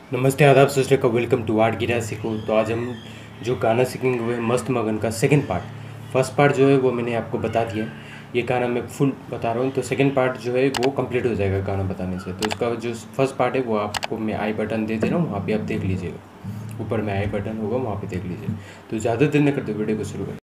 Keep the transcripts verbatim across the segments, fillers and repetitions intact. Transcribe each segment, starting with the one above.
नमस्ते, आदाब, सत श्री अकाल, वेलकम टू आर्ट गिटार सीखो। तो आज हम जो गाना सीखेंगे वो है मस्त मगन का सेकंड पार्ट। फर्स्ट पार्ट जो है वो मैंने आपको बता दिया, ये गाना मैं फुल बता रहा हूँ। तो सेकंड पार्ट जो है वो कंप्लीट हो जाएगा गाना बताने से। तो उसका जो फर्स्ट पार्ट है वो आपको मैं आई बटन दे दे रहा हूँ, वहाँ पर आप देख लीजिएगा। ऊपर में आई बटन होगा, वहाँ पर देख लीजिए। तो ज़्यादा देर न करते वीडियो को शुरू करें।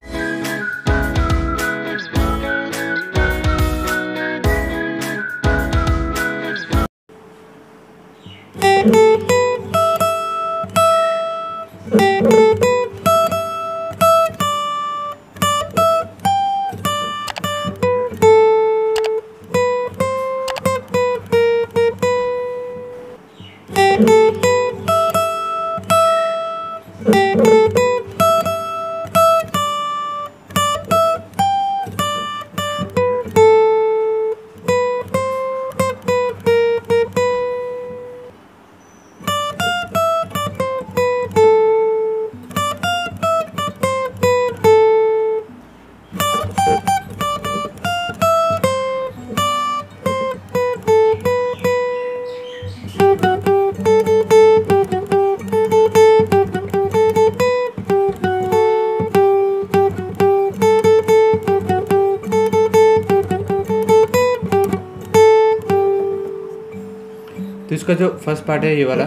तो इसका जो फर्स्ट पार्ट है ये वाला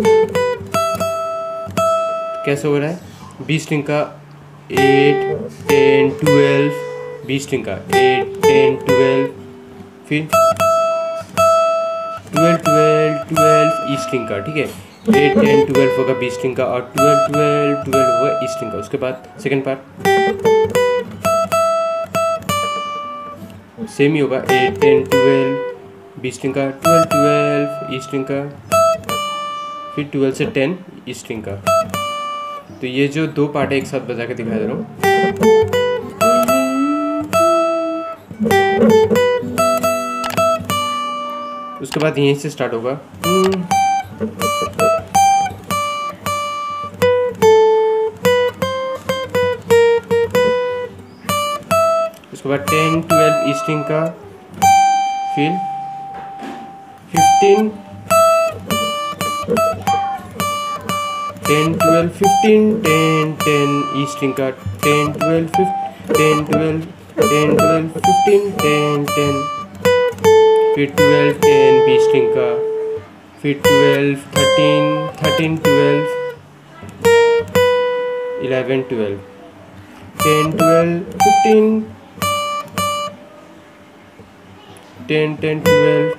कैसे हो रहा है, बी स्ट्रिंग का eight ten twelve, B string का एट टेन ट्वेल्व, फिर twelve twelve twelve E string का, ठीक है। एट टेन ट्वेल्व होगा बी स्ट्रिंग का और ट्वेल्व ट्वेल्व ट्वेल्व होगा ई स्ट्रिंग का। उसके बाद सेकेंड पार्ट सेम ही होगा, eight ten twelve B string का, ट्वेल्व ट्वेल्व ई स्ट्रिंग का, फिर ट्वेल्व से टेन ई स्ट्रिंग का। तो ये जो दो पार्ट है एक साथ बजा के दिखा दे रहा हूँ। उसके बाद यहीं से स्टार्ट होगा, उसके बाद टेन ट्वेल्व ई स्ट्रिंग का, फिर fifteen ten twelve fifteen ten ten E string का, ten twelve ten twelve ten twelve fifteen ten ten, फिर ट्वेल्व टेन बी स्ट्रिंग का, फिर twelve thirteen thirteen twelve eleven twelve, ten twelve fifteen ten ten twelve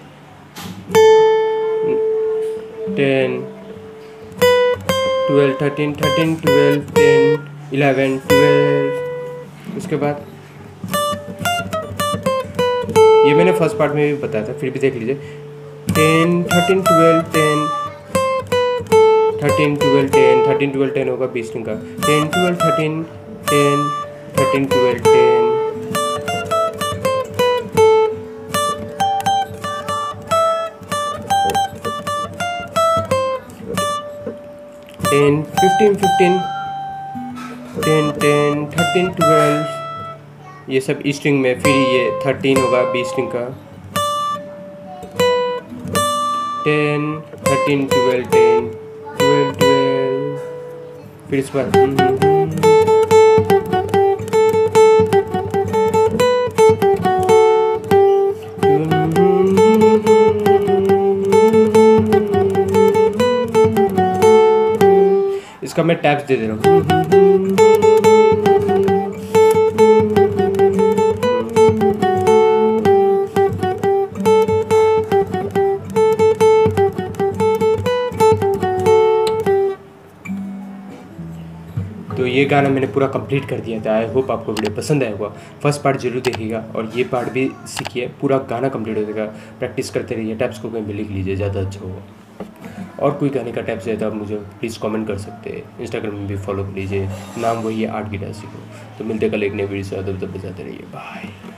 ten twelve thirteen thirteen twelve ten eleven twelve. उसके बाद ये मैंने first part में भी बताया था, फिर भी देख लीजिए, ten thirteen twelve ten thirteen twelve ten thirteen twelve ten होगा बी स्ट्रिंग का, ten twelve thirteen ten thirteen twelve ten, ten fifteen fifteen ten ten thirteen twelve, ये सब ई स्ट्रिंग में, फिर ये थर्टीन होगा बी स्ट्रिंग का, ten thirteen twelve ten twelve twelve, फिर इस बार इसका मैं टैप्स दे दे रहा हूँ। तो ये गाना मैंने पूरा कंप्लीट कर दिया था। आई होप आपको वीडियो पसंद आया होगा। फर्स्ट पार्ट जरूर देखिएगा और ये पार्ट भी सीखिए, पूरा गाना कंप्लीट हो जाएगा। प्रैक्टिस करते रहिए, टैप्स को कहीं भी लिख लीजिए, ज़्यादा अच्छा होगा। और कोई गाने का टैप्स है तो आप मुझे प्लीज़ कमेंट कर सकते हैं। इंस्टाग्राम में भी फॉलो कर लीजिए, नाम वही है आर्ट गिटार सीखो। तो मिलते कल एक नए वीडियो से, अदब दब बजाते रहिए। बाय।